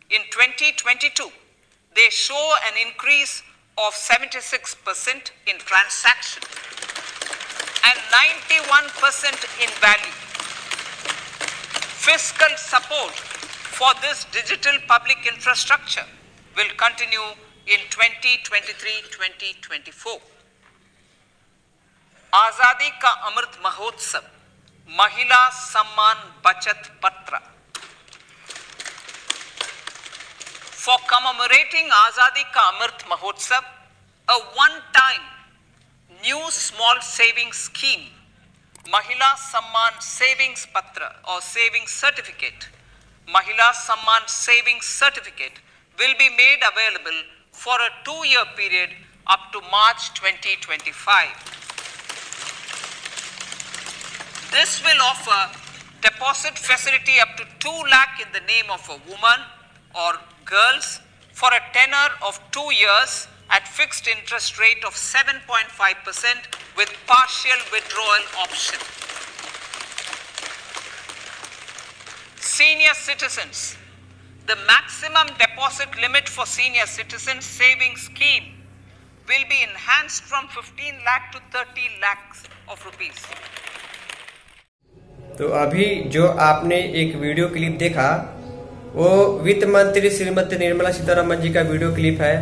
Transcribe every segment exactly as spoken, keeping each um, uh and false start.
In twenty twenty-two, they show an increase of seventy-six percent in transaction and ninety-one percent in value. Fiscal support for this digital public infrastructure will continue in twenty twenty-three to twenty twenty-four. आजादी का अमृत महोत्सव, महिला सम्मान बचत पत्र. For commemorating Azadi Ka Amrit Mahotsav, a one-time new small savings scheme, Mahila Samman Savings Patra or Savings Certificate, Mahila Samman Savings Certificate will be made available for a two-year period up to March twenty twenty-five. This will offer deposit facility up to two lakh in the name of a woman or girls for a tenure of two years at fixed interest rate of seven point five percent with partial withdrawal option. Senior citizens, the maximum deposit limit for senior citizens savings scheme will be enhanced from fifteen lakh to thirty lakhs of rupees. तो अभी जो आपने एक video clip देखा वो वित्त मंत्री श्रीमती निर्मला सीतारमण जी का वीडियो क्लिप है।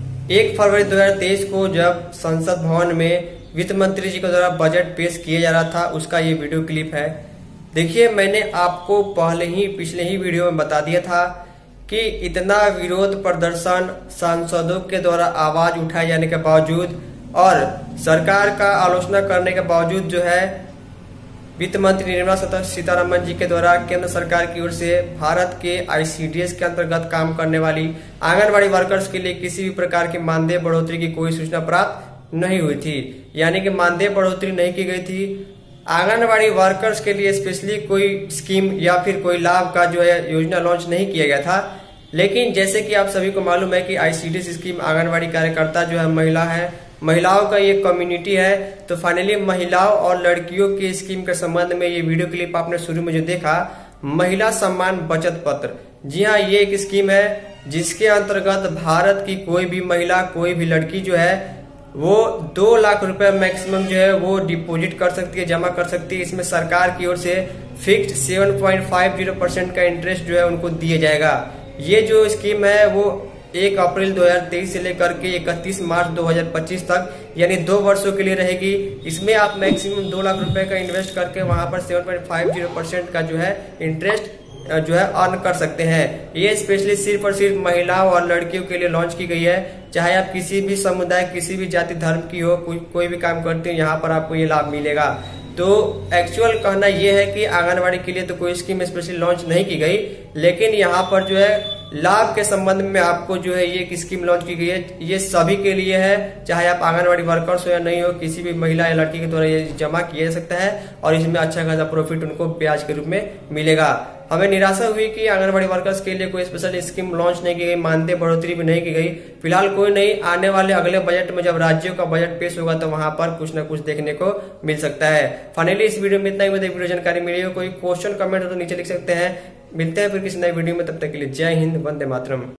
एक फरवरी दो हज़ार तेईस को जब संसद भवन में वित्त मंत्री जी के द्वारा बजट पेश किया जा रहा था उसका ये वीडियो क्लिप है। देखिए, मैंने आपको पहले ही पिछले ही वीडियो में बता दिया था कि इतना विरोध प्रदर्शन सांसदों के द्वारा आवाज उठाए जाने के बावजूद और सरकार का आलोचना करने के बावजूद जो है वित्त मंत्री निर्मला सीतारमण जी के द्वारा केंद्र सरकार की ओर से भारत के आईसीडीएस के अंतर्गत काम करने वाली आंगनबाड़ी वर्कर्स के लिए किसी भी प्रकार की मानदेय बढ़ोतरी की कोई सूचना प्राप्त नहीं हुई थी, यानी कि मानदेय बढ़ोतरी नहीं की गई थी। आंगनबाड़ी वर्कर्स के लिए स्पेशली कोई स्कीम या फिर कोई लाभ का जो है योजना लॉन्च नहीं किया गया था। लेकिन जैसे कि आप सभी को मालूम है कि आईसीडीएस स्कीम आंगनबाड़ी कार्यकर्ता जो है महिला है, महिलाओं का ये कम्युनिटी है। तो फाइनली महिलाओं और लड़कियों के स्कीम के संबंध में ये वीडियो क्लिप आपने शुरू में जो देखा, महिला सम्मान बचत पत्र, जी हाँ, ये एक स्कीम है जिसके अंतर्गत भारत की कोई भी महिला, कोई भी लड़की जो है वो दो लाख रुपए मैक्सिमम जो है वो डिपॉजिट कर सकती है, जमा कर सकती है। इसमें सरकार की ओर से fixed seven point five zero percent का इंटरेस्ट जो है उनको दिया जाएगा। ये जो स्कीम है वो एक अप्रैल दो हज़ार तेईस से लेकर के इकतीस मार्च दो हज़ार पच्चीस तक यानी दो वर्षों के लिए रहेगी। इसमें आप मैक्सिमम दो लाख रुपए का इन्वेस्ट करके वहां पर seven point five zero percent का जो है इंटरेस्ट जो है अर्न कर सकते हैं। ये स्पेशली सिर्फ और सिर्फ महिलाओं और लड़कियों के लिए लॉन्च की गई है। चाहे आप किसी भी समुदाय, किसी भी जाति धर्म की हो, कोई कोई भी काम करते हो, यहाँ पर आपको ये लाभ मिलेगा। तो एक्चुअल कहना यह है कि आंगनबाड़ी के लिए तो कोई स्कीम स्पेशली लॉन्च नहीं की गई, लेकिन यहाँ पर जो है लाभ के संबंध में आपको जो है ये एक स्कीम लॉन्च की गई है। ये सभी के लिए है, चाहे आप आंगनबाड़ी वर्कर्स हो या नहीं हो, किसी भी महिला या लड़की के द्वारा ये जमा किया जा सकता है और इसमें अच्छा खासा प्रॉफिट उनको ब्याज के रूप में मिलेगा। हमें निराशा हुई कि आंगनबाड़ी वर्कर्स के लिए कोई स्पेशल स्कीम लॉन्च नहीं की गई, मानदेय बढ़ोतरी भी नहीं की गई। फिलहाल कोई नहीं, आने वाले अगले बजट में जब राज्यों का बजट पेश होगा तो वहां पर कुछ न कुछ देखने को मिल सकता है। फाइनली इस वीडियो में इतना ही। मुझे वीडियो जानकारी मिली हो, कोई क्वेश्चन कमेंट हो तो नीचे लिख सकते हैं। मिलते हैं फिर किसी नई वीडियो में, तब तक के लिए जय हिंद, वंदे मातरम।